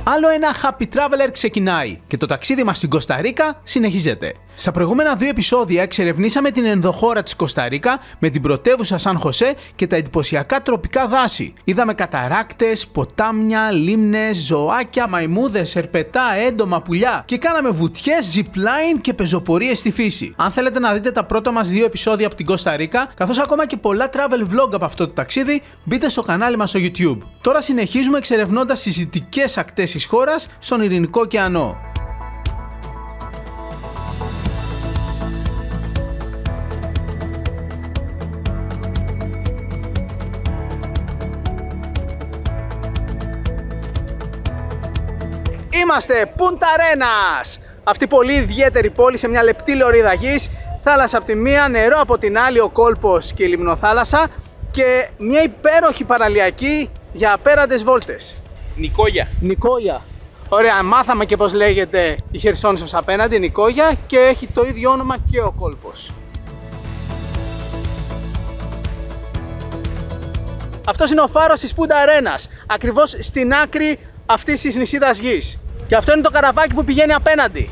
Άλλο ένα Happy Traveler ξεκινάει και το ταξίδι μας στην Κώστα Ρίκα συνεχίζεται. Στα προηγούμενα 2 επεισόδια εξερευνήσαμε την ενδοχώρα της Κώστα Ρίκα με την πρωτεύουσα Σαν Χωσέ και τα εντυπωσιακά τροπικά δάση. Είδαμε καταράκτες, ποτάμια, λίμνες, ζωάκια, μαϊμούδες, σερπετά, έντομα, πουλιά και κάναμε βουτιές, zipline και πεζοπορίες στη φύση. Αν θέλετε να δείτε τα πρώτα μας 2 επεισόδια από την Κώστα Ρίκα, καθώς ακόμα και πολλά travel vlog από αυτό το ταξίδι, μπείτε στο κανάλι μας στο YouTube. Τώρα συνεχίζουμε εξερευνώντας τις δυτικές ακτές της χώρας στον Ειρηνικό ωκεανό. Είμαστε Πούντα Αρένας! Αυτή η πολύ ιδιαίτερη πόλη σε μια λεπτή λωρίδα γης, θάλασσα από τη μία, νερό από την άλλη, ο κόλπος και η λιμνοθάλασσα και μια υπέροχη παραλιακή για απέραντες βόλτες. Νικόγια. Ωραία, μάθαμε και πως λέγεται η Χερσόνησος απέναντι, Νικόγια, και έχει το ίδιο όνομα και ο κόλπος. Αυτός είναι ο φάρος της Πούντα Αρένας, ακριβώς στην άκρη αυτής της νησίδας γης. Και αυτό είναι το καραβάκι που πηγαίνει απέναντι.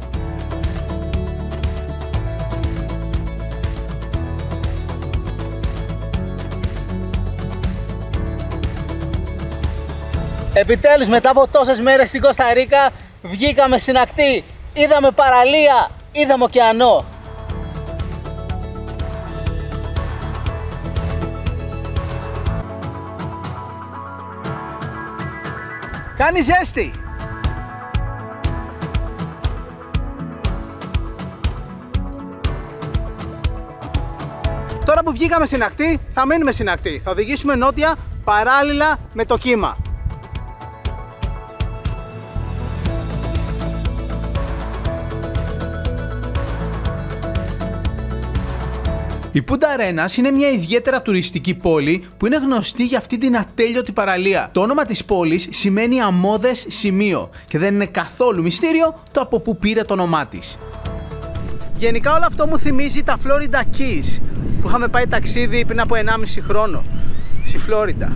Επιτέλους, μετά από τόσες μέρες στην Κώστα Ρίκα, βγήκαμε στην ακτή. Είδαμε παραλία, είδαμε ωκεανό. Κάνει ζέστη. Τώρα που βγήκαμε στην ακτή, θα μείνουμε στην ακτή. Θα οδηγήσουμε νότια παράλληλα με το κύμα. Η Πούντα Αρένας είναι μια ιδιαίτερα τουριστική πόλη που είναι γνωστή για αυτή την ατέλειωτη παραλία. Το όνομα της πόλης σημαίνει αμμώδες σημείο και δεν είναι καθόλου μυστήριο το από πού πήρε το όνομά της. Γενικά όλο αυτό μου θυμίζει τα Florida Keys που είχαμε πάει ταξίδι πριν από 1,5 χρόνο στη Φλόριντα.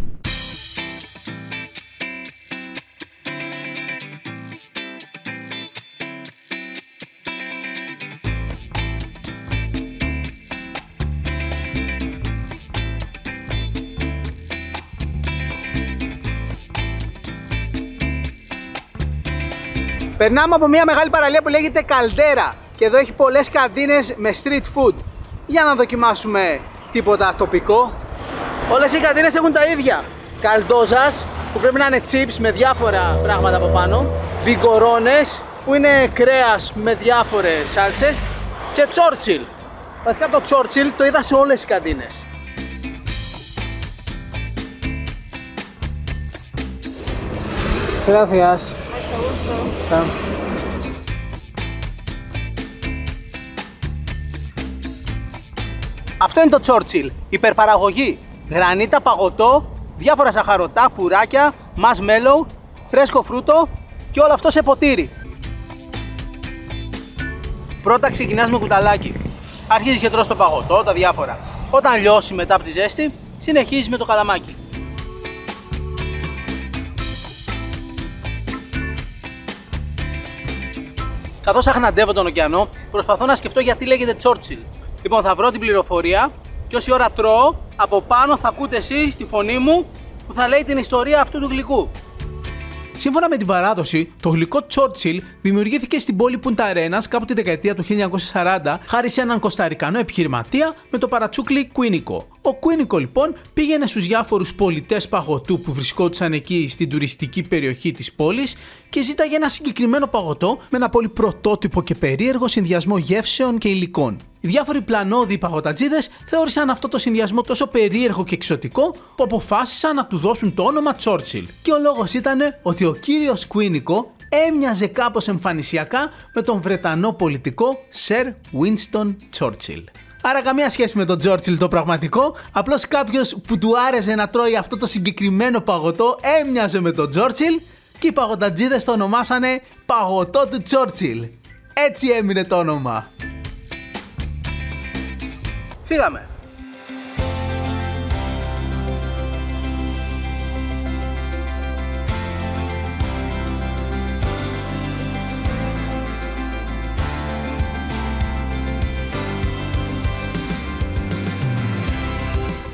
Περνάμε από μια μεγάλη παραλία που λέγεται Καλντέρα και εδώ έχει πολλές καντίνες με street food. Για να δοκιμάσουμε τίποτα τοπικό. Όλες οι καντίνες έχουν τα ίδια. Καλντόζας που πρέπει να είναι chips με διάφορα πράγματα από πάνω. Βιγκορόνες που είναι κρέας με διάφορες σάλτσες. Και Churchill. Βασικά το Churchill το είδα σε όλες τις καντίνες. Gracias. Αυτό είναι το Churchill, υπερπαραγωγή, γρανίτα, παγωτό, διάφορα σαχαρωτά, πουράκια, marshmallow, φρέσκο φρούτο και όλο αυτό σε ποτήρι. Πρώτα ξεκινάς με κουταλάκι, αρχίζεις και τρως το παγωτό, τα διάφορα. Όταν λιώσει μετά από τη ζέστη, συνεχίζεις με το καλαμάκι. Καθώς αχναντεύω τον ωκεανό, προσπαθώ να σκεφτώ γιατί λέγεται Churchill. Λοιπόν, θα βρω την πληροφορία και όση ώρα τρώω, από πάνω θα ακούτε εσείς τη φωνή μου που θα λέει την ιστορία αυτού του γλυκού. Σύμφωνα με την παράδοση, το γλυκό Churchill δημιουργήθηκε στην πόλη Πούντα Αρένας κάπου τη δεκαετία του 1940 χάρη σε έναν κοσταρικανό επιχειρηματία με το παρατσούκλι Κουίνικο. Ο Κουίνικο λοιπόν πήγαινε στους διάφορους πολιτές παγωτού που βρισκόντουσαν εκεί στην τουριστική περιοχή της πόλης και ζήταγε ένα συγκεκριμένο παγωτό με ένα πολύ πρωτότυπο και περίεργο συνδυασμό γεύσεων και υλικών. Οι διάφοροι πλανόδιοι παγωτατζίδες θεώρησαν αυτό το συνδυασμό τόσο περίεργο και εξωτικό που αποφάσισαν να του δώσουν το όνομα Churchill. Και ο λόγος ήταν ότι ο κύριος Κουίνικο έμοιαζε κάπως εμφανισιακά με τον Βρετανό πολιτικό Sir Winston Churchill. Άρα καμία σχέση με τον Churchill το πραγματικό, απλώς κάποιος που του άρεσε να τρώει αυτό το συγκεκριμένο παγωτό έμοιαζε με τον Churchill και οι παγωτατζίδες το ονομάσανε παγωτό του Churchill. Έτσι έμεινε το όνομα. Φύγαμε.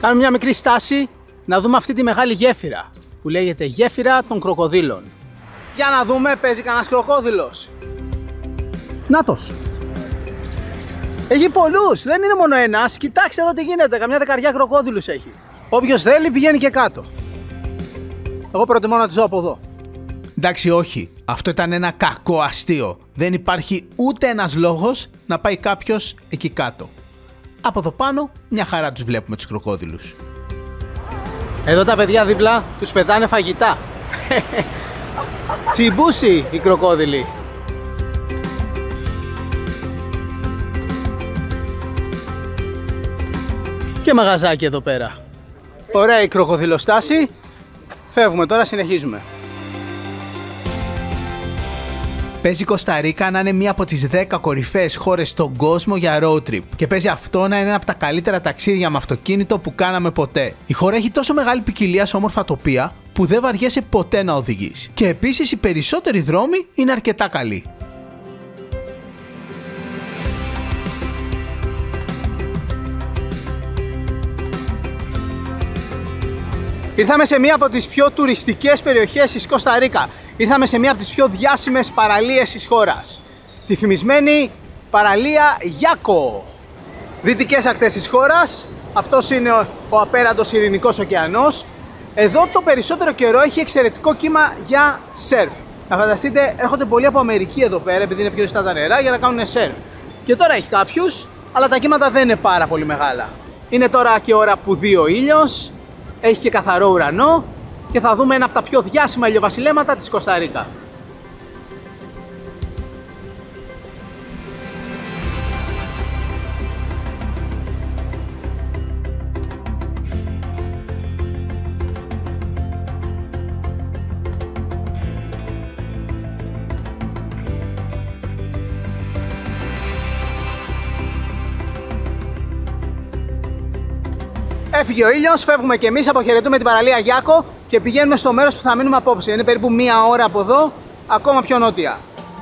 Κάνουμε μια μικρή στάση να δούμε αυτή τη μεγάλη γέφυρα που λέγεται γέφυρα των κροκοδίλων. Για να δούμε, παίζει κανένας κροκόδιλος. Νάτος. Έχει πολλούς, δεν είναι μόνο ένας. Κοιτάξτε εδώ τι γίνεται, καμιά δεκαριά κροκόδιλους έχει. Όποιος θέλει πηγαίνει και κάτω. Εγώ προτιμώ να τους δω από εδώ. Εντάξει, όχι. Αυτό ήταν ένα κακό αστείο. Δεν υπάρχει ούτε ένας λόγος να πάει κάποιος εκεί κάτω. Από εδώ πάνω, μια χαρά τους βλέπουμε τους κροκόδιλους. Εδώ τα παιδιά δίπλα τους πετάνε φαγητά. Τσιμπούσι οι κροκόδιλοι. Και μαγαζάκι εδώ πέρα. Ωραία η κροκοδιλοστάση. Φεύγουμε τώρα, συνεχίζουμε. Παίζει η Κοσταρίκα να είναι μία από τις 10 κορυφαίες χώρες στον κόσμο για road trip. Και παίζει αυτό να είναι ένα από τα καλύτερα ταξίδια με αυτοκίνητο που κάναμε ποτέ. Η χώρα έχει τόσο μεγάλη ποικιλία σε όμορφα τοπία που δεν βαριέσαι ποτέ να οδηγείς. Και επίσης οι περισσότεροι δρόμοι είναι αρκετά καλοί. Ήρθαμε σε μία από τις πιο τουριστικές περιοχές της Κοσταρίκα. Ήρθαμε σε μία από τις πιο διάσημες παραλίες της χώρας. Τη φημισμένη παραλία Γιάκο. Δυτικές ακτές της χώρας. Αυτός είναι ο απέραντος Ειρηνικός ωκεανός. Εδώ το περισσότερο καιρό έχει εξαιρετικό κύμα για σερφ. Να φανταστείτε, έρχονται πολλοί από Αμερική εδώ πέρα, επειδή είναι πιο ζεστά τα νερά, για να κάνουν σερφ. Και τώρα έχει κάποιους, αλλά τα κύματα δεν είναι πάρα πολύ μεγάλα. Είναι τώρα και ώρα που δει ο ήλιος. Έχει και καθαρό ουρανό και θα δούμε ένα από τα πιο διάσημα ηλιοβασιλέματα της Κοσταρίκα. Έφυγε ο ήλιος, φεύγουμε και εμείς, αποχαιρετούμε την παραλία Γιάκο και πηγαίνουμε στο μέρος που θα μείνουμε απόψε. Είναι περίπου μία ώρα από εδώ, ακόμα πιο νότια.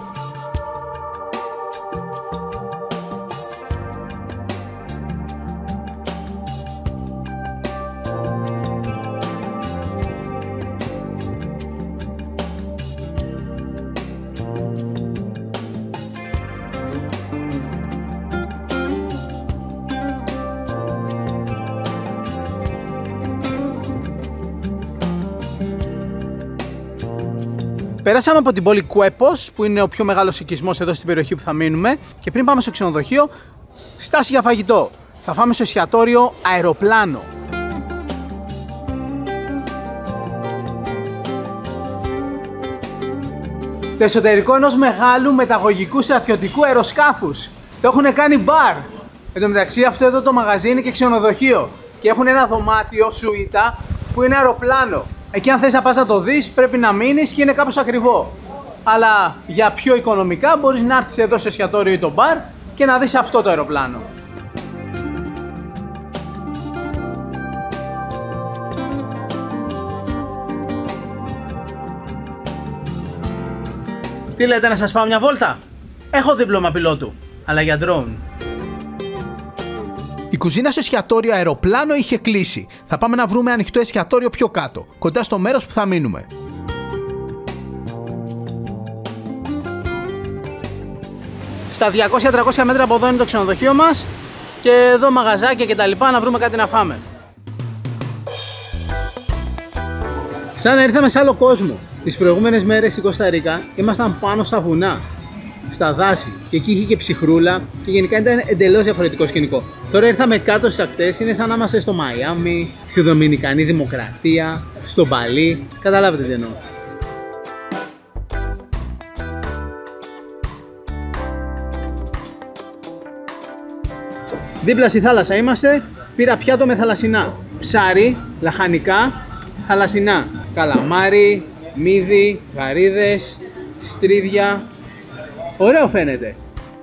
Περάσαμε από την πόλη Κουέπος, που είναι ο πιο μεγάλος οικισμός εδώ στην περιοχή που θα μείνουμε, και πριν πάμε στο ξενοδοχείο, στάση για φαγητό. Θα φάμε στο εστιατόριο Αεροπλάνο. Το εσωτερικό ενός μεγάλου μεταγωγικού στρατιωτικού αεροσκάφους. Το έχουν κάνει μπαρ. Εν τω μεταξύ, αυτό εδώ το μαγαζί είναι και ξενοδοχείο. Και έχουν ένα δωμάτιο, σουίτα, που είναι αεροπλάνο. Εκεί αν θες να πας να το δεις πρέπει να μείνεις και είναι κάπως ακριβό. Αλλά για πιο οικονομικά μπορείς να έρθεις εδώ στο εστιατόριο ή το μπαρ και να δεις αυτό το αεροπλάνο. Τι λέτε, να σας πάω μια βόλτα? Έχω δίπλωμα πιλότου, αλλά για drone. Η κουζίνα στο εστιατόριο Αεροπλάνο είχε κλείσει. Θα πάμε να βρούμε ανοιχτό εστιατόριο πιο κάτω, κοντά στο μέρος που θα μείνουμε. Στα 200-300 μέτρα από εδώ είναι το ξενοδοχείο μας και εδώ μαγαζάκια και τα λοιπά, να βρούμε κάτι να φάμε. Σαν να ήρθαμε σε άλλο κόσμο. Τις προηγούμενες μέρες στην Κοσταρίκα ήμασταν πάνω στα βουνά, στα δάση, και εκεί είχε και ψυχρούλα και γενικά ήταν εντελώς διαφορετικό σκηνικό. Τώρα ήρθαμε κάτω στις ακτές, είναι σαν να είμαστε στο Μαϊάμι, στη Δομινικανή Δημοκρατία, στο Μπαλί. Καταλάβετε τι εννοώ. Δίπλα στη θάλασσα είμαστε, πήρα πιάτο με θαλασσινά. Ψάρι, λαχανικά, θαλασσινά. Καλαμάρι, μύδι, γαρίδες, στρίδια. Ωραίο φαίνεται.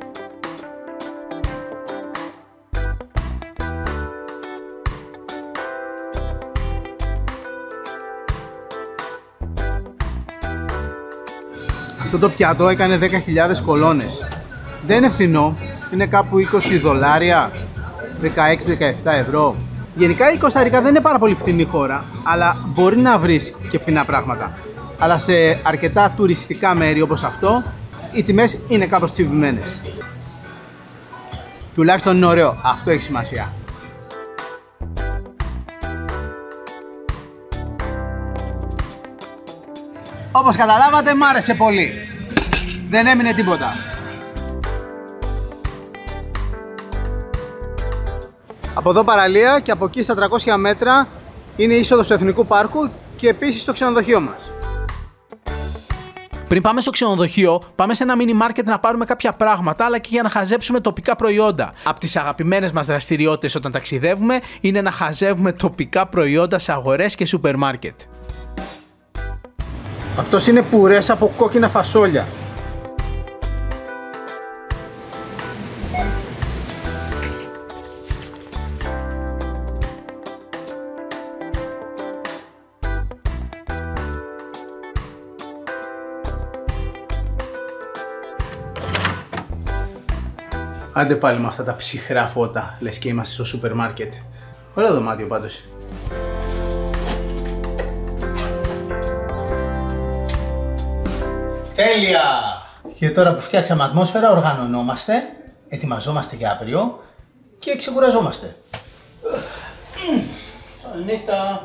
Αυτό το πιάτο έκανε 10.000 κολόνες. Δεν είναι φθηνό, είναι κάπου $20, 16-17 ευρώ. Γενικά η Κοσταρίκα δεν είναι πάρα πολύ φθηνή χώρα, αλλά μπορεί να βρεις και φθηνά πράγματα. Αλλά σε αρκετά τουριστικά μέρη όπως αυτό, οι τιμές είναι κάπως τσιμπημένες. Τουλάχιστον είναι ωραίο, αυτό έχει σημασία. Όπως καταλάβατε, μ' άρεσε πολύ. Δεν έμεινε τίποτα. Από εδώ παραλία και από εκεί στα 300 μέτρα είναι η είσοδος του Εθνικού Πάρκου και επίσης το ξενοδοχείο μας. Πριν πάμε στο ξενοδοχείο, πάμε σε ένα mini market να πάρουμε κάποια πράγματα, αλλά και για να χαζέψουμε τοπικά προϊόντα. Από τις αγαπημένες μας δραστηριότητες όταν ταξιδεύουμε είναι να χαζεύουμε τοπικά προϊόντα σε αγορές και σούπερ μάρκετ. Αυτός είναι πουρές από κόκκινα φασόλια. Άντε πάλι με αυτά τα ψυχρά φώτα, λες και είμαστε στο σούπερ μάρκετ. Ωραίο δωμάτιο πάντως. Τέλεια! Και τώρα που φτιάξαμε ατμόσφαιρα, οργανωνόμαστε, ετοιμαζόμαστε για αύριο και ξεκουραζόμαστε. Καληνύχτα!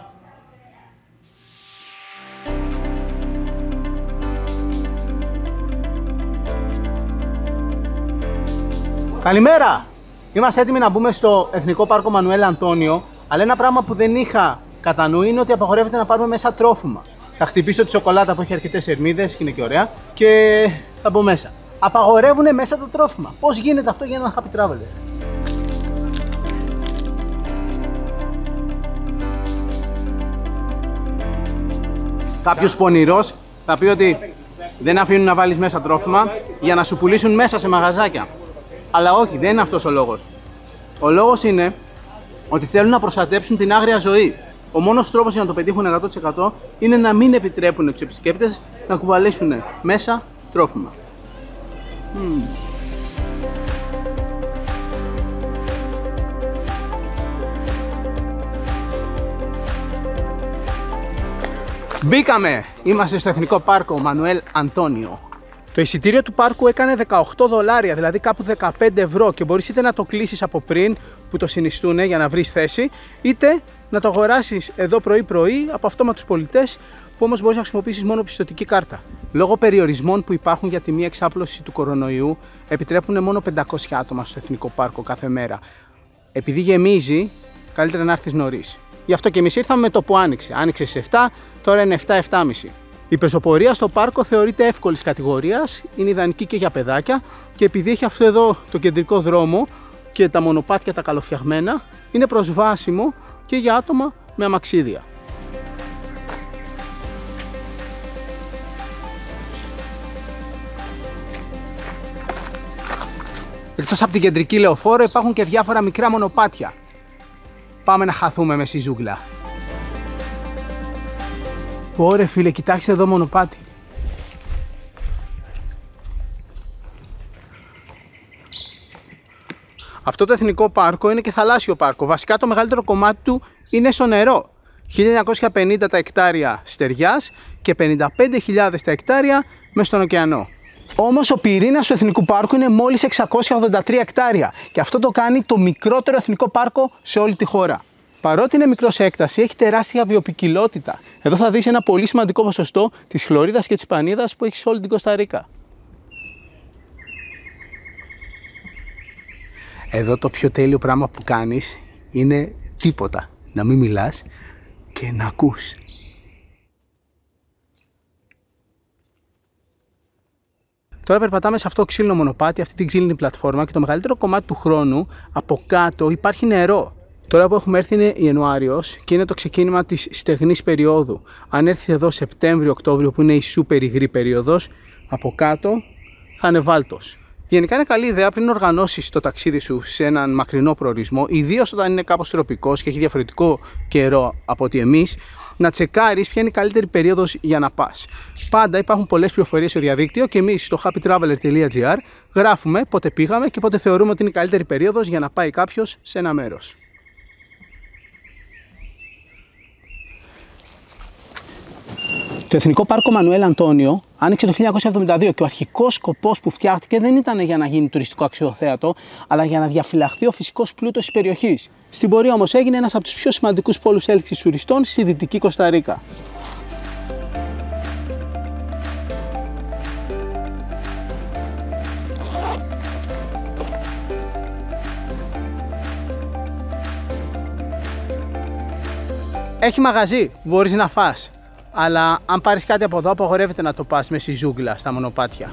Καλημέρα! Είμαστε έτοιμοι να μπούμε στο Εθνικό Πάρκο Μανουέλ Αντώνιο, αλλά ένα πράγμα που δεν είχα κατά νου είναι ότι απαγορεύεται να πάρουμε μέσα τρόφιμα. Θα χτυπήσω τη σοκολάτα που έχει αρκετές θερμίδες, είναι και ωραία, και θα μπω μέσα. Απαγορεύουνε μέσα τα τρόφιμα. Πώς γίνεται αυτό για έναν happy traveler? Κάποιος πονηρός θα πει ότι δεν αφήνουν να βάλεις μέσα τρόφιμα για να σου πουλήσουν μέσα σε μαγαζάκια. Αλλά όχι, δεν είναι αυτός ο λόγος. Ο λόγος είναι ότι θέλουν να προστατέψουν την άγρια ζωή. Ο μόνος τρόπος για να το πετύχουν 100% είναι να μην επιτρέπουν τους επισκέπτες να κουβαλήσουν μέσα τρόφιμα. Μπήκαμε! Είμαστε στο Εθνικό Πάρκο Μανουέλ Αντώνιο. Το εισιτήριο του πάρκου έκανε $18, δηλαδή κάπου 15 ευρώ, και μπορείς είτε να το κλείσεις από πριν που το συνιστούν για να βρεις θέση, είτε να το αγοράσεις εδώ πρωί-πρωί από αυτόματους πολιτές, που όμως μπορείς να χρησιμοποιήσεις μόνο πιστωτική κάρτα. Λόγω περιορισμών που υπάρχουν για τη μη εξάπλωση του κορονοϊού, επιτρέπουν μόνο 500 άτομα στο Εθνικό Πάρκο κάθε μέρα. Επειδή γεμίζει, καλύτερα να έρθεις νωρίς. Γι' αυτό και εμείς ήρθαμε με το που άνοιξε. Άνοιξε στις 7, τώρα είναι 7-7.30. Η πεζοπορία στο πάρκο θεωρείται εύκολης κατηγορίας, είναι ιδανική και για παιδάκια, και επειδή έχει αυτό εδώ το κεντρικό δρόμο και τα μονοπάτια τα καλοφτιαγμένα, είναι προσβάσιμο και για άτομα με αμαξίδια. Εκτός από την κεντρική λεωφόρο υπάρχουν και διάφορα μικρά μονοπάτια. Πάμε να χαθούμε με στη ζούγκλα. Ωρε φίλε, κοιτάξτε εδώ μονοπάτι. Αυτό το Εθνικό Πάρκο είναι και θαλάσσιο πάρκο. Βασικά το μεγαλύτερο κομμάτι του είναι στο νερό. 1950 τα εκτάρια στεριάς και 55.000 τα εκτάρια μες στον ωκεανό. Όμως ο πυρήνας του Εθνικού Πάρκου είναι μόλις 683 εκτάρια και αυτό το κάνει το μικρότερο εθνικό πάρκο σε όλη τη χώρα. Παρότι είναι μικρό σε έκταση, έχει τεράστια βιοποικιλότητα. Εδώ θα δεις ένα πολύ σημαντικό ποσοστό της χλωρίδας και της πανίδας που έχει σε όλη την Κοσταρίκα. Εδώ το πιο τέλειο πράγμα που κάνεις είναι τίποτα. Να μην μιλάς και να ακούς. Τώρα περπατάμε σε αυτό το ξύλινο μονοπάτι, αυτή την ξύλινη πλατφόρμα, και το μεγαλύτερο κομμάτι του χρόνου από κάτω υπάρχει νερό. Τώρα που έχουμε έρθει είναι Ιανουάριος και είναι το ξεκίνημα της στεγνής περίοδου. Αν έρθει εδώ Σεπτέμβριο-Οκτώβριο που είναι η σούπερ υγρή περίοδος, από κάτω θα είναι βάλτος. Γενικά είναι καλή ιδέα πριν οργανώσεις το ταξίδι σου σε έναν μακρινό προορισμό, ιδίως όταν είναι κάπως τροπικός και έχει διαφορετικό καιρό από ότι εμείς, να τσεκάρεις ποια είναι η καλύτερη περίοδος για να πας. Πάντα υπάρχουν πολλές πληροφορίες στο διαδίκτυο και εμείς στο happytraveler.gr γράφουμε πότε πήγαμε και πότε θεωρούμε ότι είναι η καλύτερη περίοδος για να πάει κάποιος σε ένα μέρος. Το Εθνικό Πάρκο Μανουέλ Αντώνιο άνοιξε το 1972 και ο αρχικός σκοπός που φτιάχτηκε δεν ήταν για να γίνει τουριστικό αξιοθέατο, αλλά για να διαφυλαχθεί ο φυσικός πλούτος της περιοχής. Στην πορεία όμως έγινε ένας από τους πιο σημαντικούς πόλους έλξης τουριστών στη Δυτική Κοσταρίκα. Έχει μαγαζί που μπορείς να φας, αλλά αν πάρεις κάτι από εδώ απαγορεύεται να το πας με στη ζούγκλα στα μονοπάτια.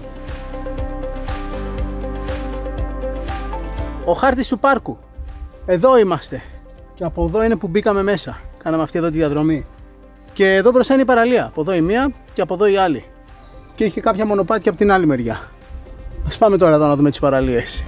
Ο χάρτης του πάρκου. Εδώ είμαστε. Και από εδώ είναι που μπήκαμε μέσα. Κάναμε αυτή εδώ τη διαδρομή. Και εδώ μπροστά είναι η παραλία. Από εδώ η μία και από εδώ η άλλη. Και έχει και κάποια μονοπάτια από την άλλη μεριά. Ας πάμε τώρα εδώ να δούμε τις παραλίες.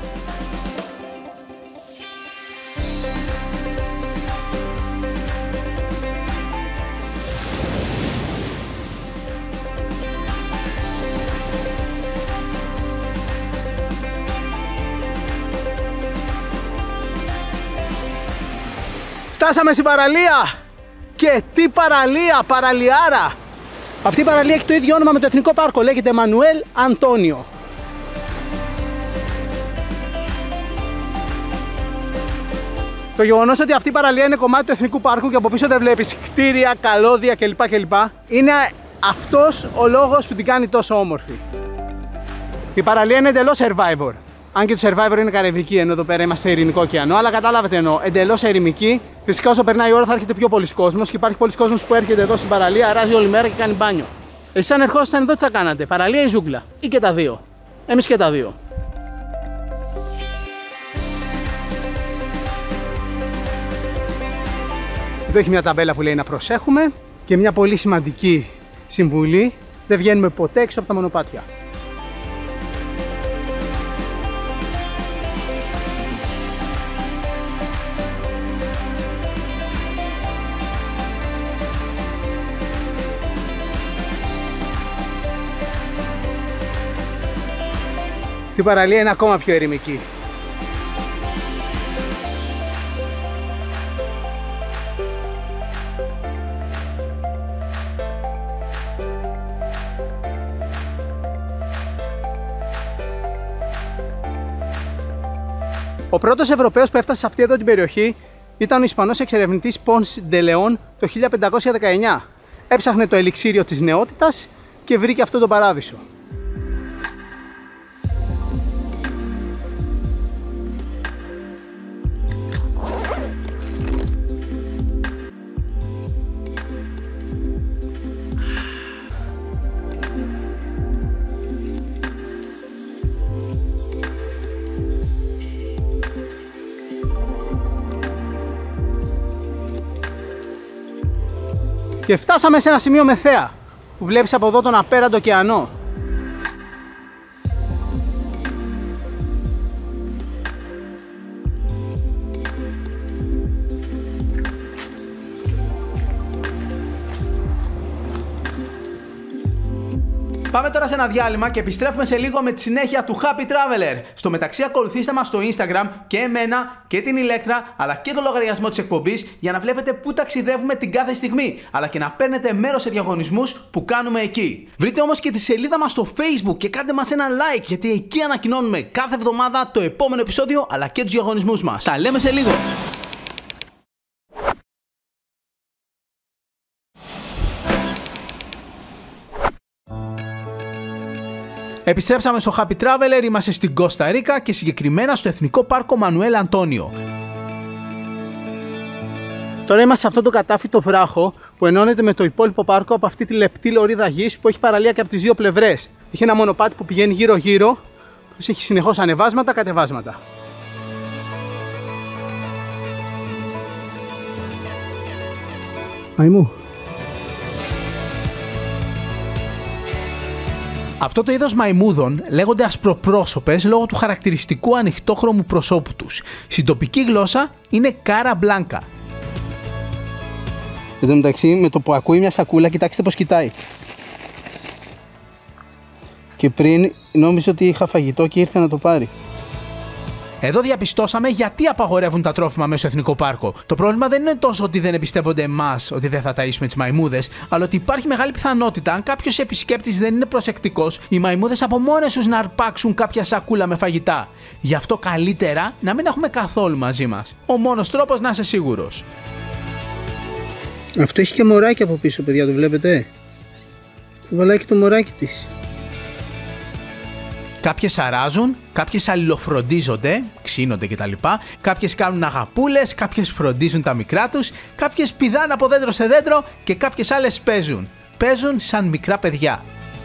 Φτάσαμε στην παραλία! Και τι παραλία, παραλιάρα! Αυτή η παραλία έχει το ίδιο όνομα με το Εθνικό Πάρκο, λέγεται Μανουέλ Αντώνιο. Το γεγονός ότι αυτή η παραλία είναι κομμάτι του Εθνικού Πάρκου και από πίσω δεν βλέπεις κτίρια, καλώδια κλπ. Είναι αυτός ο λόγος που την κάνει τόσο όμορφη. Η παραλία είναι εντελώς Survivor. Αν και το Survivor είναι καραϊβική, ενώ εδώ πέρα είμαστε ειρηνικό ωκεανό, αλλά κατάλαβατε εννοώ, εντελώς ερημική. Φυσικά όσο περνάει η ώρα θα έρχεται πιο πολλοί κόσμος και υπάρχει πολλοί κόσμος που έρχεται εδώ στην παραλία, αράζει όλη μέρα και κάνει μπάνιο. Εσείς αν ερχόσασταν εδώ τι θα κάνατε, παραλία ή ζούγκλα, ή και τα δύο? Εμείς και τα δύο. Εδώ έχει μια ταμπέλα που λέει να προσέχουμε και μια πολύ σημαντική συμβουλή: δεν βγαίνουμε ποτέ έξω από τα μονοπάτια. Η παραλία είναι ακόμα πιο ερημική. Ο πρώτος Ευρωπαίος που έφτασε σε αυτή εδώ την περιοχή ήταν ο Ισπανός εξερευνητής Πόνς ντε Λεόν το 1519. Έψαχνε το ελιξίριο της νεότητας και βρήκε αυτό το παράδεισο. Και φτάσαμε σε ένα σημείο με θέα, που βλέπεις από εδώ τον απέραντο ωκεανό. Πάμε τώρα σε ένα διάλειμμα και επιστρέφουμε σε λίγο με τη συνέχεια του Happy Traveler. Στο μεταξύ ακολουθήστε μας στο Instagram και εμένα και την Ηλέκτρα, αλλά και το λογαριασμό της εκπομπής για να βλέπετε πού ταξιδεύουμε την κάθε στιγμή, αλλά και να παίρνετε μέρος σε διαγωνισμούς που κάνουμε εκεί. Βρείτε όμως και τη σελίδα μας στο Facebook και κάντε μας ένα like, γιατί εκεί ανακοινώνουμε κάθε εβδομάδα το επόμενο επεισόδιο αλλά και τους διαγωνισμούς μας. Τα λέμε σε λίγο! Επιστρέψαμε στο Happy Traveler, είμαστε στην Κοσταρίκα και συγκεκριμένα στο Εθνικό Πάρκο Μανουέλ Αντώνιο. Τώρα είμαστε σε αυτό το κατάφυτο βράχο που ενώνεται με το υπόλοιπο πάρκο από αυτή τη λεπτή λωρίδα γης που έχει παραλία και από τις δύο πλευρές. Έχει ένα μονοπάτι που πηγαίνει γύρω-γύρω, που έχει συνεχώς ανεβάσματα, κατεβάσματα. Μαϊμού. Αυτό το είδος μαϊμούδων λέγονται ασπροπρόσωπες λόγω του χαρακτηριστικού ανοιχτόχρωμου προσώπου τους. Στην τοπική γλώσσα είναι κάρα μπλάνκα. Εν τω μεταξύ, με το που ακούει μια σακούλα, κοιτάξτε πως κοιτάει. Και πριν νόμιζε ότι είχα φαγητό και ήρθε να το πάρει. Εδώ διαπιστώσαμε γιατί απαγορεύουν τα τρόφιμα μέσα στο εθνικό πάρκο. Το πρόβλημα δεν είναι τόσο ότι δεν εμπιστεύονται εμάς ότι δεν θα ταΐσουμε τις μαϊμούδες, αλλά ότι υπάρχει μεγάλη πιθανότητα, αν κάποιος επισκέπτης δεν είναι προσεκτικός, οι μαϊμούδες από μόνες τους να αρπάξουν κάποια σακούλα με φαγητά. Γι' αυτό καλύτερα να μην έχουμε καθόλου μαζί μας. Ο μόνος τρόπος να είσαι σίγουρος. Αυτό έχει και μωράκι από πίσω, παιδιά, το βλέπετε. Το βαλάκι το μωράκι της. Κάποιες αράζουν, κάποιες αλληλοφροντίζονται, ξύνονται κτλ. Κάποιες κάνουν αγαπούλες, κάποιες φροντίζουν τα μικρά τους, κάποιες πηδάνε από δέντρο σε δέντρο και κάποιες άλλες παίζουν. Παίζουν σαν μικρά παιδιά.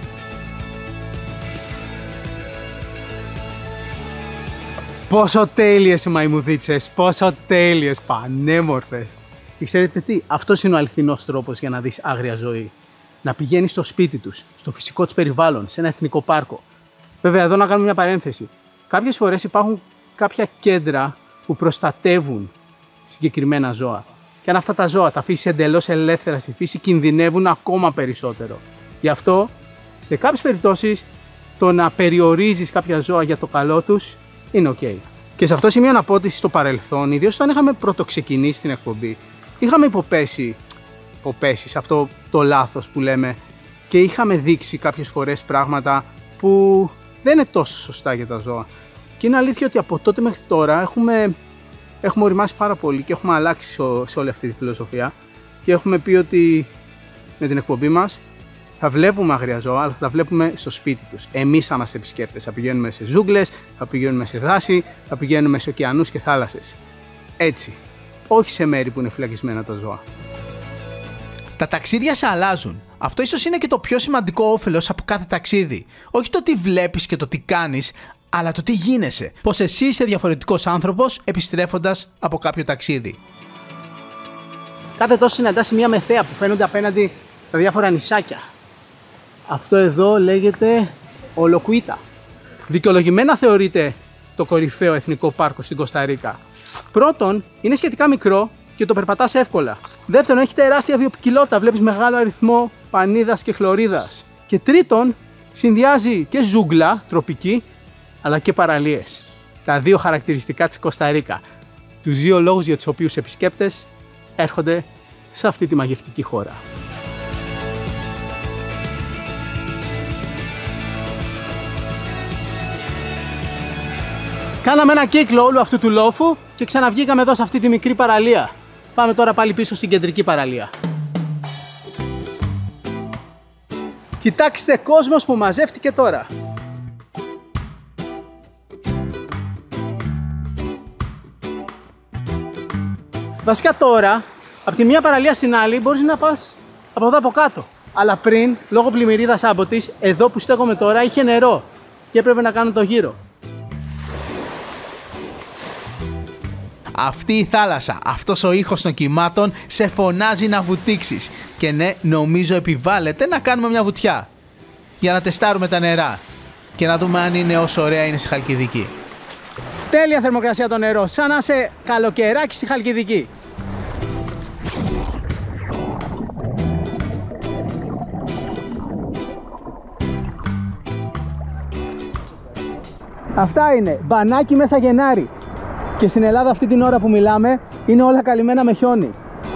Πόσο τέλειες οι μαϊμουδίτσες, πόσο τέλειες, πανέμορφες. Και ξέρετε τι, αυτός είναι ο αληθινός τρόπος για να δεις άγρια ζωή. Να πηγαίνεις στο σπίτι τους, στο φυσικό τους περιβάλλον, σε ένα εθνικό πάρκο. Βέβαια, εδώ να κάνουμε μια παρένθεση. Κάποιες φορές υπάρχουν κάποια κέντρα που προστατεύουν συγκεκριμένα ζώα. Και αν αυτά τα ζώα τα αφήσεις εντελώς ελεύθερα στη φύση, κινδυνεύουν ακόμα περισσότερο. Γι' αυτό, σε κάποιες περιπτώσεις, το να περιορίζεις κάποια ζώα για το καλό τους είναι ok. Και σε αυτό το σημείο να πω ότι στο παρελθόν, ιδίως όταν είχαμε πρωτοξεκινήσει την εκπομπή, είχαμε υποπέσει σε αυτό το λάθος που λέμε και είχαμε δείξει κάποιες φορές πράγματα που δεν είναι τόσο σωστά για τα ζώα. Και είναι αλήθεια ότι από τότε μέχρι τώρα έχουμε οριμάσει πάρα πολύ και έχουμε αλλάξει σε όλη αυτή τη φιλοσοφία και έχουμε πει ότι με την εκπομπή μας θα βλέπουμε άγρια ζώα, αλλά θα τα βλέπουμε στο σπίτι τους. Εμείς θα είμαστε επισκέπτες. Θα πηγαίνουμε σε ζούγκλες, θα πηγαίνουμε σε δάση, θα πηγαίνουμε σε ωκεανούς και θάλασσες. Έτσι. Όχι σε μέρη που είναι φυλακισμένα τα ζώα. Τα ταξίδια σε αλλάζουν. Αυτό ίσως είναι και το πιο σημαντικό όφελος από κάθε ταξίδι. Όχι το τι βλέπεις και το τι κάνεις, αλλά το τι γίνεσαι. Πως εσύ είσαι διαφορετικός άνθρωπος επιστρέφοντας από κάποιο ταξίδι. Κάθε τόσο συναντάς σημεία με θέα που φαίνονται απέναντι τα διάφορα νησάκια. Αυτό εδώ λέγεται Ολοκουίτα. Δικαιολογημένα θεωρείται το κορυφαίο εθνικό πάρκο στην Κοσταρίκα. Πρώτον, είναι σχετικά μικρό και το περπατάς εύκολα. Δεύτερον, έχει τεράστια βιοποικιλότητα, βλέπεις μεγάλο αριθμό πανίδας και χλωρίδας. Και τρίτον, συνδυάζει και ζούγκλα τροπική, αλλά και παραλίες. Τα δύο χαρακτηριστικά της Κοσταρίκα. Τους δύο λόγους για τους οποίους επισκέπτες έρχονται σε αυτή τη μαγευτική χώρα. Κάναμε ένα κύκλο όλου αυτού του λόφου και ξαναβγήκαμε εδώ σε αυτή τη μικρή παραλία. Πάμε τώρα πάλι πίσω στην κεντρική παραλία. Κοιτάξτε κόσμος που μαζεύτηκε τώρα. Βασικά τώρα, από τη μία παραλία στην άλλη μπορείς να πας από εδώ από κάτω. Αλλά πριν, λόγω πλημμυρίδας άμποτης, εδώ που στέκομαι τώρα είχε νερό και έπρεπε να κάνω το γύρο. Αυτή η θάλασσα, αυτός ο ήχος των κυμάτων σε φωνάζει να βουτήξεις. Και ναι, νομίζω επιβάλλεται να κάνουμε μια βουτιά. Για να τεστάρουμε τα νερά και να δούμε αν είναι όσο ωραία είναι στη Χαλκιδική. Τέλεια θερμοκρασία το νερό, σαν να είσαι καλοκαιράκι στη Χαλκιδική. Αυτά είναι, μπανάκι μέσα Γενάρη. Και στην Ελλάδα αυτή την ώρα που μιλάμε είναι όλα καλυμμένα με χιόνι.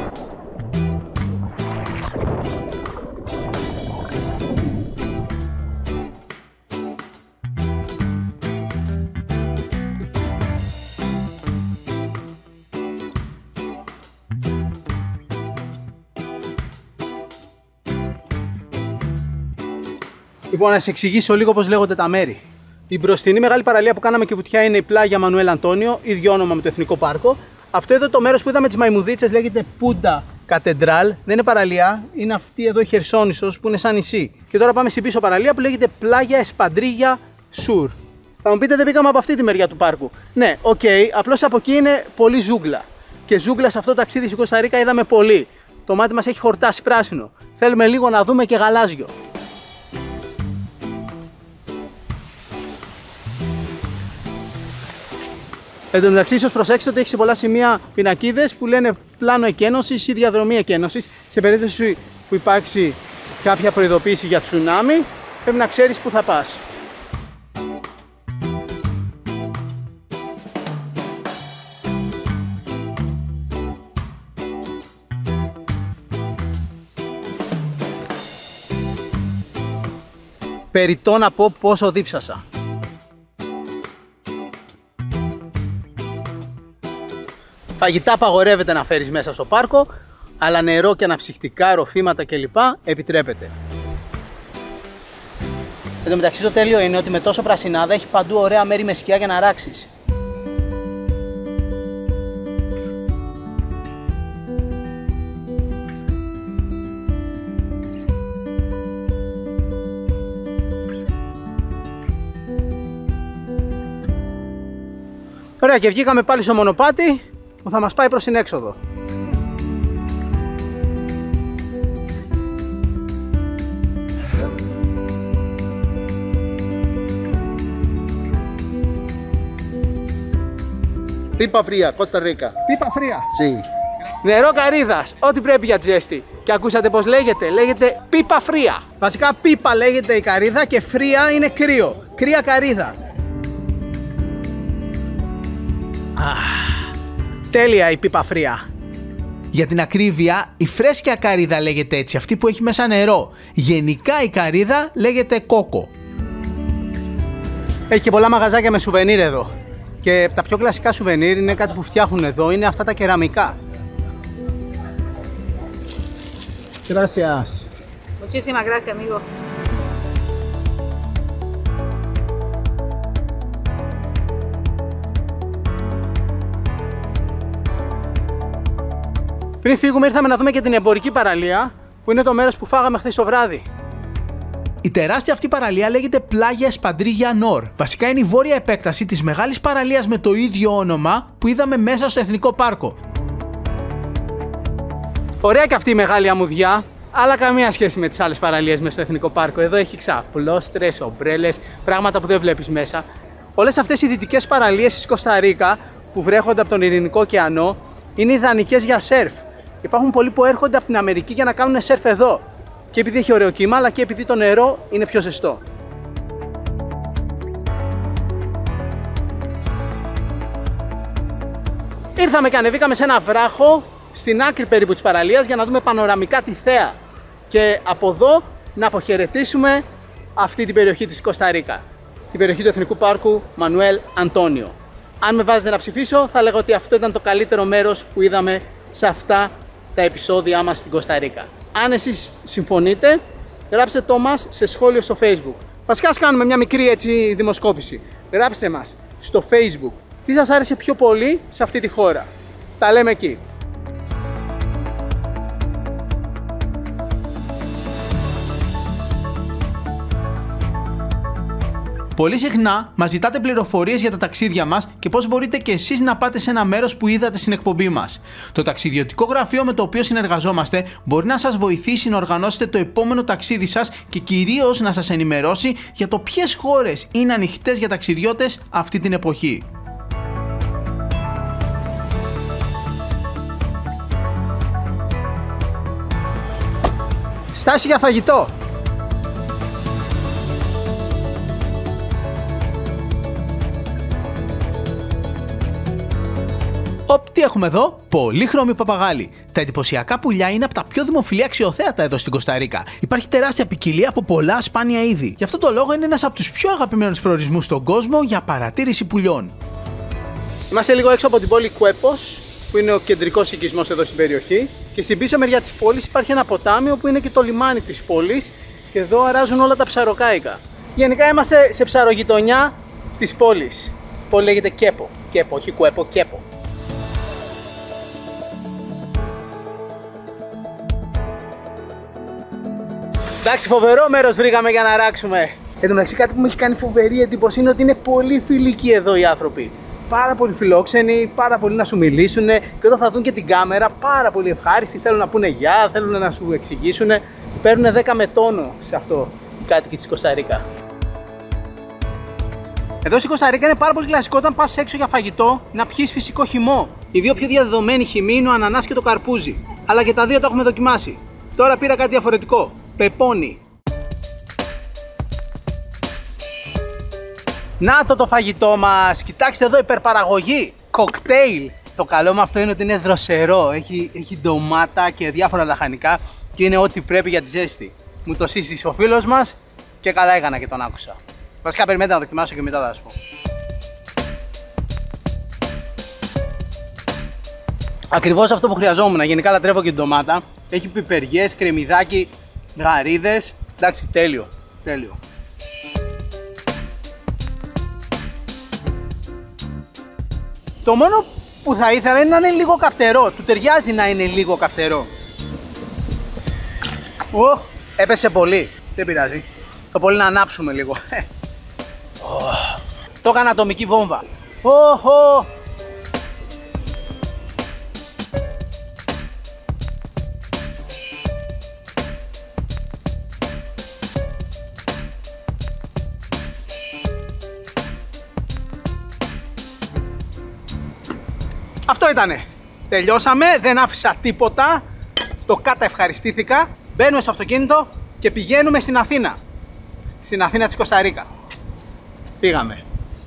Λοιπόν, να σε εξηγήσω λίγο πώς λέγονται τα μέρη. Η μπροστινή μεγάλη παραλία που κάναμε και βουτιά είναι η πλάγια Μανουέλ Αντώνιο, ίδιο όνομα με το Εθνικό Πάρκο. Αυτό εδώ το μέρος που είδαμε τις μαϊμουδίτσες λέγεται Πούντα Κατεντράλ. Δεν είναι παραλία, είναι αυτή εδώ η Χερσόνησος που είναι σαν νησί. Και τώρα πάμε στην πίσω παραλία που λέγεται Πλάγια Εσπαντρίγια Σουρ. Θα μου πείτε, δεν πήγαμε από αυτή τη μεριά του πάρκου. Ναι, οκ, απλώς από εκεί είναι πολύ ζούγκλα. Και ζούγκλα σε αυτό το ταξίδι στην Κοσταρίκα είδαμε πολύ. Το μάτι μας έχει χορτάσει πράσινο. Θέλουμε λίγο να δούμε και γαλάζιο. Εν τω μεταξύ, ίσως προσέξτε ότι έχει σε πολλά σημεία πινακίδες που λένε πλάνο εκένωσης ή διαδρομή εκένωσης. Σε περίπτωση που υπάρξει κάποια προειδοποίηση για τσουνάμι, πρέπει να ξέρεις που θα πας. Περιττό να πω πόσο δίψασα. Φαγητά απαγορεύεται να φέρεις μέσα στο πάρκο, αλλά νερό και αναψυκτικά, ροφήματα κλπ. Επιτρέπεται. Εν τω μεταξύ το τέλειο είναι ότι με τόσο πρασινάδα έχει παντού ωραία μέρη με σκιά για να ράξεις. Ωραία, και βγήκαμε πάλι στο μονοπάτι που θα μας πάει προς την έξοδο. Pipa fría, Costa Rica. Πίπα φρία. Sí. Νερό καρύδας, ό,τι πρέπει για τζέστη. Και ακούσατε πως λέγεται πίπα φρία. Βασικά πίπα λέγεται η καρύδα και φρία είναι κρύο. Κρύα καρύδα. Τέλεια η πίπα φρία. Για την ακρίβεια, η φρέσκια καρύδα λέγεται έτσι, αυτή που έχει μέσα νερό. Γενικά η καρύδα λέγεται κόκο. Έχει και πολλά μαγαζάκια με σουβενίρ εδώ. Και τα πιο κλασικά σουβενίρ είναι κάτι που φτιάχνουν εδώ, είναι αυτά τα κεραμικά. Gracias. Muchísimas gracias, amigo. Πριν φύγουμε ήρθαμε να δούμε και την εμπορική παραλία, που είναι το μέρος που φάγαμε χθες το βράδυ. Η τεράστια αυτή παραλία λέγεται Playa Espadrilla Nor. Βασικά είναι η βόρεια επέκταση της μεγάλης παραλίας με το ίδιο όνομα που είδαμε μέσα στο Εθνικό Πάρκο. Ωραία και αυτή η μεγάλη αμμουδιά, αλλά καμία σχέση με τις άλλες παραλίες μέσα στο Εθνικό Πάρκο. Εδώ έχει ξαπλώστρες, ομπρέλες, πράγματα που δεν βλέπεις μέσα. Όλες αυτές οι δυτικές παραλίες της Κώστα Ρίκα που βρέχονται από τον Ειρηνικό ωκεανό είναι ιδανικές για σερφ. Υπάρχουν πολλοί που έρχονται από την Αμερική για να κάνουν σερφ εδώ. Και επειδή έχει ωραίο κύμα, αλλά και επειδή το νερό είναι πιο ζεστό. Ήρθαμε και ανεβήκαμε σε ένα βράχο, στην άκρη περίπου της παραλίας, για να δούμε πανοραμικά τη θέα. Και από εδώ να αποχαιρετήσουμε αυτή την περιοχή της Κώστα Ρίκα. Την περιοχή του Εθνικού Πάρκου Μανουέλ Αντώνιο. Αν με βάζετε να ψηφίσω, θα λέγω ότι αυτό ήταν το καλύτερο μέρος που είδαμε σε αυτά τα επεισόδια μας στην Κώστα Ρίκα. Αν εσείς συμφωνείτε, γράψτε το μας σε σχόλιο στο Facebook. Βασικά ας κάνουμε μια μικρή έτσι δημοσκόπηση. Γράψτε μας στο Facebook τι σας άρεσε πιο πολύ σε αυτή τη χώρα. Τα λέμε εκεί. Πολύ συχνά μας ζητάτε πληροφορίες για τα ταξίδια μας και πώς μπορείτε και εσείς να πάτε σε ένα μέρος που είδατε στην εκπομπή μας. Το ταξιδιωτικό γραφείο με το οποίο συνεργαζόμαστε μπορεί να σας βοηθήσει να οργανώσετε το επόμενο ταξίδι σας και κυρίως να σας ενημερώσει για το ποιες χώρες είναι ανοιχτές για ταξιδιώτες αυτή την εποχή. Στάση για φαγητό. Τι έχουμε εδώ? Πολύχρωμοι παπαγάλοι. Τα εντυπωσιακά πουλιά είναι από τα πιο δημοφιλή αξιοθέατα εδώ στην Κώστα Ρίκα. Υπάρχει τεράστια ποικιλία από πολλά σπάνια είδη. Γι' αυτό το λόγο είναι ένας από τους πιο αγαπημένους προορισμούς στον κόσμο για παρατήρηση πουλιών. Είμαστε λίγο έξω από την πόλη Κουέπος, που είναι ο κεντρικός οικισμός εδώ στην περιοχή. Και στην πίσω μεριά της πόλης υπάρχει ένα ποτάμι όπου είναι και το λιμάνι της πόλης. Και εδώ αράζουν όλα τα ψαροκάικα. Γενικά είμαστε σε ψαρογειτονιά της πόλης. Η πόλη λέγεται Κέπο. Κέπο, όχι Κουέπο, Κέπο. Εντάξει, φοβερό μέρος βρήκαμε για να ράξουμε. Εν τω μεταξύ, κάτι που μου έχει κάνει φοβερή εντύπωση είναι ότι είναι πολύ φιλικοί εδώ οι άνθρωποι. Πάρα πολύ φιλόξενοι, πάρα πολύ να σου μιλήσουν και όταν θα δουν και την κάμερα, πάρα πολύ ευχάριστοι. Θέλουν να πούνε γεια, θέλουν να σου εξηγήσουν. Παίρνουν 10 με τόνο σε αυτό οι κάτοικοι της Κώστα Ρίκα. Εδώ στην Κώστα Ρίκα είναι πάρα πολύ κλασικό όταν πας έξω για φαγητό να πιεις φυσικό χυμό. Οι δύο πιο διαδεδομένοι χυμοί είναι ο ανανάς και το καρπούζι. Αλλά και τα δύο το έχουμε δοκιμάσει. Τώρα πήρα κάτι διαφορετικό. Πεπόνι. Να το φαγητό μας. Κοιτάξτε εδώ, υπερπαραγωγή. Κοκτέιλ. Το καλό με αυτό είναι ότι είναι δροσερό. Έχει ντομάτα και διάφορα λαχανικά και είναι ό,τι πρέπει για τη ζέστη. Μου το σύστησε ο φίλος μας Και καλά έκανα και τον άκουσα. Βασικά περιμένετε να δοκιμάσω και μετά θα σας πω. Ακριβώς αυτό που χρειαζόμουν. Γενικά λατρεύω και την ντομάτα. Έχει πιπεριές, κρεμμυδάκι, γαρίδες. Εντάξει, τέλειο. Τέλειο. Το μόνο που θα ήθελα είναι να είναι λίγο καυτερό. Του ταιριάζει να είναι λίγο καυτερό. Έπεσε πολύ. Δεν πειράζει. Το πολύ να ανάψουμε λίγο. Το έκανα ατομική βόμβα. Αυτό ήτανε. Τελειώσαμε, δεν άφησα τίποτα. Το καταευχαριστήθηκα. Μπαίνουμε στο αυτοκίνητο και πηγαίνουμε στην Αθήνα. Στην Αθήνα της Κοσταρίκα. Πήγαμε.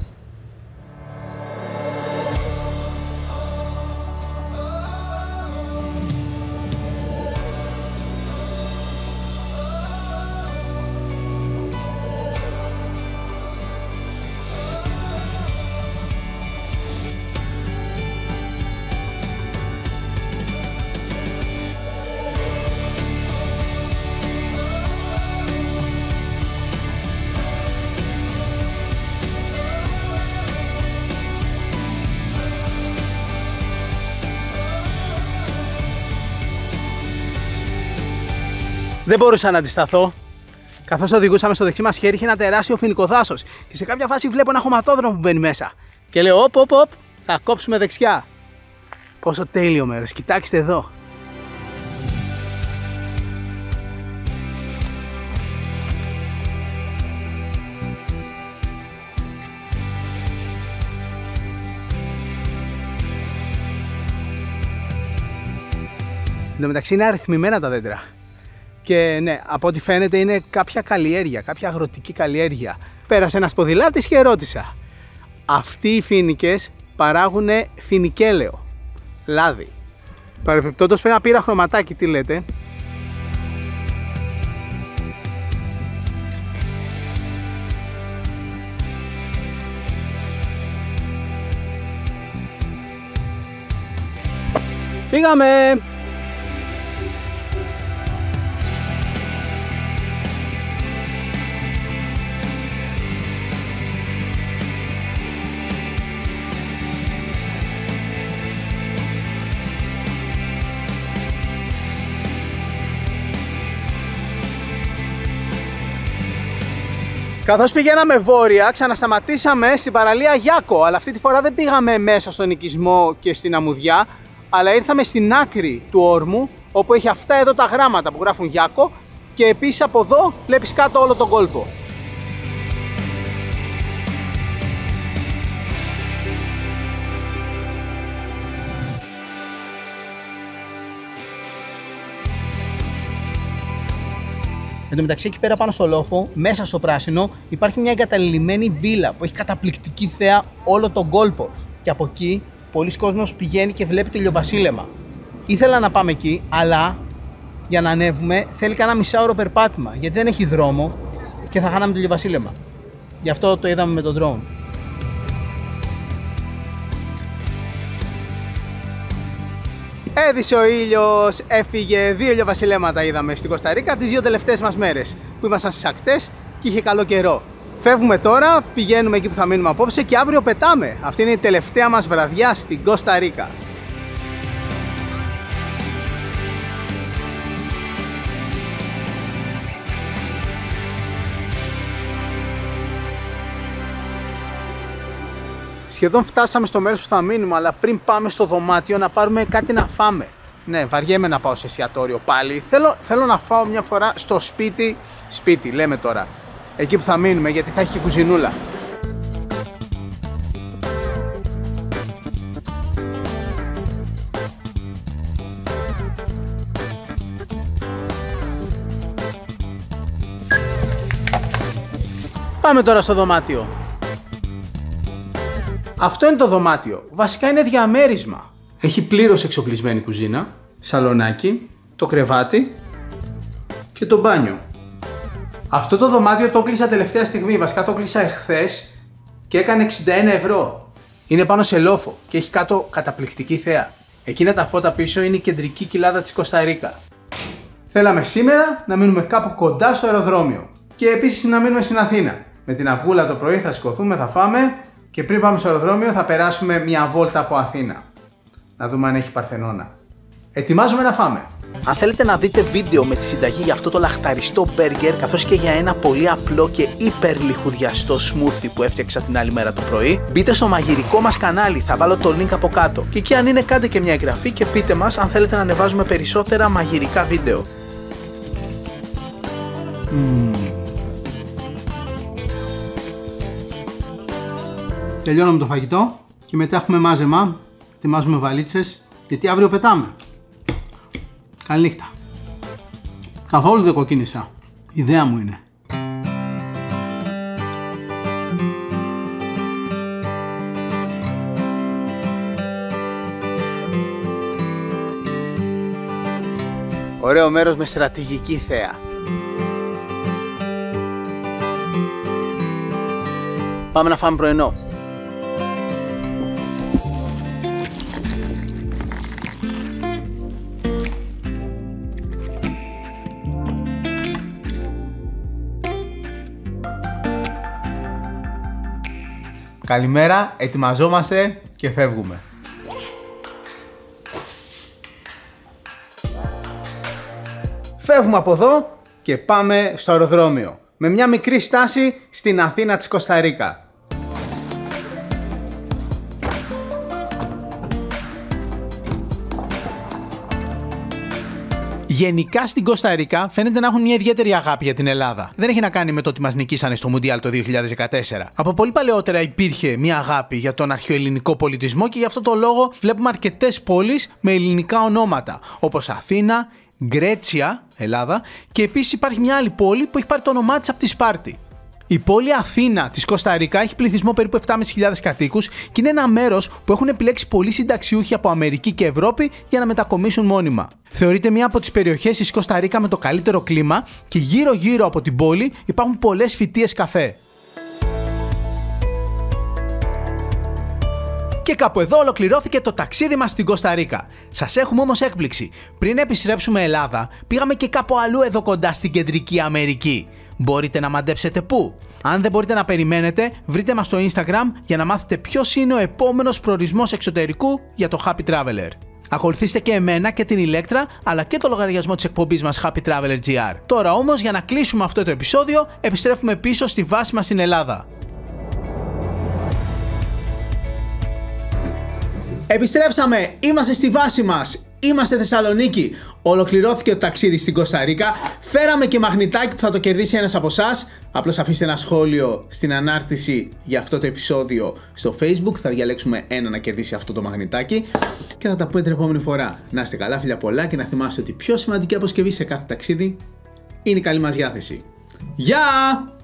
Δεν μπορούσα να αντισταθώ. Καθώς οδηγούσαμε, στο δεξί μας χέρι είχε ένα τεράστιο φοινικό δάσος. Και σε κάποια φάση βλέπω ένα χωματόδρομο που μπαίνει μέσα. Και λέω: Οπ, θα κόψουμε δεξιά. Πόσο τέλειο μέρος, κοιτάξτε εδώ. Εν τω μεταξύ είναι αριθμημένα τα δέντρα. Και ναι, από ό,τι φαίνεται είναι κάποια καλλιέργεια, κάποια αγροτική καλλιέργεια. Πέρασε ένας ποδηλάτης και ρώτησα: αυτοί οι φοίνικες παράγουν φοινικέλαιο, λάδι. Παρεπιπτόντως πρέπει να πήρα χρωματάκι, τι λέτε? Φύγαμε! Καθώς πηγαίναμε βόρεια, ξανασταματήσαμε στην παραλία Γιάκο, αλλά αυτή τη φορά δεν πήγαμε μέσα στον οικισμό και στην αμμουδιά, αλλά ήρθαμε στην άκρη του όρμου, όπου έχει αυτά εδώ τα γράμματα που γράφουν Γιάκο και επίσης από εδώ βλέπεις κάτω όλο τον κόλπο. Εν τω μεταξύ, εκεί πέρα πάνω στο λόφο, μέσα στο πράσινο, υπάρχει μια εγκαταλειμμένη βίλα που έχει καταπληκτική θέα όλο τον κόλπο. Και από εκεί, πολλοί κόσμος πηγαίνει και βλέπει το ηλιοβασίλεμα. Ήθελα να πάμε εκεί, αλλά για να ανέβουμε θέλει κανένα μισάωρο περπάτημα, γιατί δεν έχει δρόμο και θα χάναμε το ηλιοβασίλεμα. Γι' αυτό το είδαμε με τον drone. Έδισε ο ήλιος, έφυγε, 2 ηλιοβασιλέματα είδαμε στην Κοσταρίκα τις 2 τελευταίες μας μέρες που ήμασταν στις ακτές και είχε καλό καιρό. Φεύγουμε τώρα, πηγαίνουμε εκεί που θα μείνουμε απόψε και αύριο πετάμε. Αυτή είναι η τελευταία μας βραδιά στην Κοσταρίκα. Σχεδόν φτάσαμε στο μέρος που θα μείνουμε, αλλά πριν πάμε στο δωμάτιο να πάρουμε κάτι να φάμε. Ναι, βαριέμαι να πάω σε εστιατόριο πάλι. Θέλω να φάω μια φορά στο σπίτι λέμε τώρα, εκεί που θα μείνουμε, γιατί θα έχει και κουζινούλα. Πάμε τώρα στο δωμάτιο. Αυτό είναι το δωμάτιο. Βασικά είναι διαμέρισμα. Έχει πλήρως εξοπλισμένη κουζίνα, σαλονάκι, το κρεβάτι και το μπάνιο. Αυτό το δωμάτιο το κλείσα τελευταία στιγμή, βασικά το κλείσα εχθές και έκανε 61 ευρώ. Είναι πάνω σε λόφο και έχει κάτω καταπληκτική θέα. Εκείνα τα φώτα πίσω είναι η κεντρική κοιλάδα της Κοσταρίκα. Θέλαμε σήμερα να μείνουμε κάπου κοντά στο αεροδρόμιο και επίσης να μείνουμε στην Αθήνα. Με την αυγούλα το πρωί θα σηκωθούμε, θα φάμε και πριν πάμε στο αεροδρόμιο θα περάσουμε μια βόλτα από Αθήνα. Να δούμε αν έχει Παρθενώνα. Ετοιμάζουμε να φάμε. Αν θέλετε να δείτε βίντεο με τη συνταγή για αυτό το λαχταριστό μπέργκερ, καθώς και για ένα πολύ απλό και υπερλιχουδιαστό smoothie που έφτιαξα την άλλη μέρα το πρωί, μπείτε στο μαγειρικό μας κανάλι, θα βάλω το link από κάτω. Και εκεί αν είναι κάντε και μια εγγραφή και πείτε μας αν θέλετε να ανεβάζουμε περισσότερα μαγειρικά βίντεο. Τελειώνουμε το φαγητό και μετά έχουμε μάζεμα. Ετοιμάζουμε βαλίτσες γιατί αύριο πετάμε. Καληνύχτα. Καθόλου δεν κοκκίνησα. Ιδέα μου είναι. Ωραίο μέρος με στρατηγική θέα. Πάμε να φάμε πρωινό. Καλημέρα, ετοιμαζόμαστε και φεύγουμε. Φεύγουμε από εδώ και πάμε στο αεροδρόμιο. Με μια μικρή στάση στην Αθήνα της Κοσταρίκα. Γενικά στην Κοσταρίκα φαίνεται να έχουν μια ιδιαίτερη αγάπη για την Ελλάδα. Δεν έχει να κάνει με το ότι μας νικήσανε στο Μουντιάλ το 2014. Από πολύ παλαιότερα υπήρχε μια αγάπη για τον αρχαιοελληνικό πολιτισμό και γι' αυτό το λόγο βλέπουμε αρκετές πόλεις με ελληνικά ονόματα, όπως Αθήνα, Γκρέτσια, Ελλάδα, και επίσης υπάρχει μια άλλη πόλη που έχει πάρει το όνομά της από τη Σπάρτη. Η πόλη Αθήνα της Κοσταρίκα έχει πληθυσμό περίπου 7.500 κατοίκους και είναι ένα μέρος που έχουν επιλέξει πολλοί συνταξιούχοι από Αμερική και Ευρώπη για να μετακομίσουν μόνιμα. Θεωρείται μία από τις περιοχές της Κοσταρίκα με το καλύτερο κλίμα και γύρω-γύρω από την πόλη υπάρχουν πολλές φυτείες καφέ. Και κάπου εδώ ολοκληρώθηκε το ταξίδι μας στην Κοσταρίκα. Σας έχουμε όμως έκπληξη. Πριν επιστρέψουμε Ελλάδα, πήγαμε και κάπου αλλού εδώ κοντά στην Κεντρική Αμερική. Μπορείτε να μαντέψετε πού? Αν δεν μπορείτε να περιμένετε, βρείτε μας στο Instagram για να μάθετε ποιος είναι ο επόμενος προορισμός εξωτερικού για το Happy Traveler. Ακολουθήστε και εμένα και την Ηλέκτρα, αλλά και το λογαριασμό της εκπομπής μας Happy Traveler GR. Τώρα όμως, για να κλείσουμε αυτό το επεισόδιο, επιστρέφουμε πίσω στη βάση μας στην Ελλάδα. Επιστρέψαμε! Είμαστε στη βάση μας! Είμαστε Θεσσαλονίκη! Ολοκληρώθηκε το ταξίδι στην Κοσταρίκα. Φέραμε και μαγνητάκι που θα το κερδίσει ένας από εσάς. Απλώς αφήστε ένα σχόλιο στην ανάρτηση για αυτό το επεισόδιο στο Facebook. Θα διαλέξουμε ένα να κερδίσει αυτό το μαγνητάκι. Και θα τα πούμε την επόμενη φορά. Να είστε καλά, φιλιά πολλά, και να θυμάστε ότι η πιο σημαντική αποσκευή σε κάθε ταξίδι είναι η καλή μας διάθεση. Γεια!